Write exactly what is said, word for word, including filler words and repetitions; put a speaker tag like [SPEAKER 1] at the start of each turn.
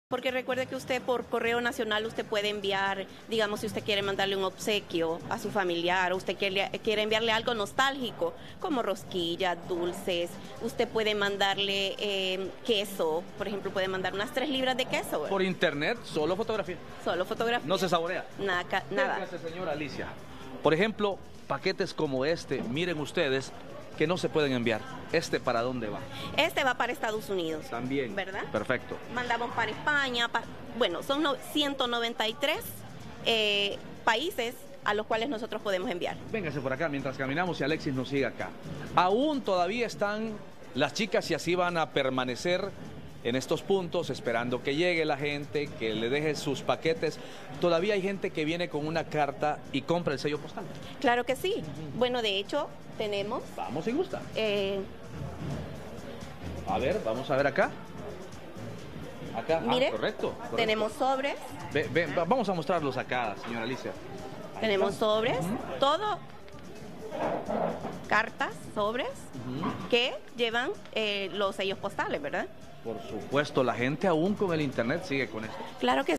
[SPEAKER 1] Porque recuerde que usted por correo nacional usted puede enviar, digamos, si usted quiere mandarle un obsequio a su familiar, o usted quiere, quiere enviarle algo nostálgico, como rosquillas, dulces, usted puede mandarle eh, queso, por ejemplo, puede mandar unas tres libras de queso. ¿Verdad?
[SPEAKER 2] Por internet, solo fotografía.
[SPEAKER 1] Solo fotografía.
[SPEAKER 2] No se saborea.
[SPEAKER 1] Nada. nada.
[SPEAKER 2] Gracias, señora Alicia. Por ejemplo, paquetes como este, miren ustedes, que no se pueden enviar. ¿Este para dónde va?
[SPEAKER 1] Este va para Estados Unidos.
[SPEAKER 2] También.
[SPEAKER 1] ¿Verdad?
[SPEAKER 2] Perfecto.
[SPEAKER 1] Mandamos para España. Pa... Bueno, son ciento noventa y tres eh, países a los cuales nosotros podemos enviar.
[SPEAKER 2] Véngase por acá mientras caminamos y Alexis nos sigue acá. Aún todavía están las chicas y así van a permanecer en estos puntos esperando que llegue la gente, que le deje sus paquetes. Todavía hay gente que viene con una carta y compra el sello postal.
[SPEAKER 1] Claro que sí. Uh-huh. Bueno, de hecho, tenemos...
[SPEAKER 2] Vamos si gusta.
[SPEAKER 1] Eh...
[SPEAKER 2] A ver, vamos a ver acá. Acá,
[SPEAKER 1] Mire,
[SPEAKER 2] ah, correcto, correcto.
[SPEAKER 1] Tenemos sobres.
[SPEAKER 2] Ve, ve, vamos a mostrarlos acá, señora Alicia. Ahí
[SPEAKER 1] tenemos
[SPEAKER 2] está.
[SPEAKER 1] sobres,
[SPEAKER 2] Uh-huh.
[SPEAKER 1] todo... cartas, sobres, uh-huh. que llevan eh, los sellos postales, ¿verdad?
[SPEAKER 2] Por supuesto, la gente aún con el internet sigue con esto.
[SPEAKER 1] Claro que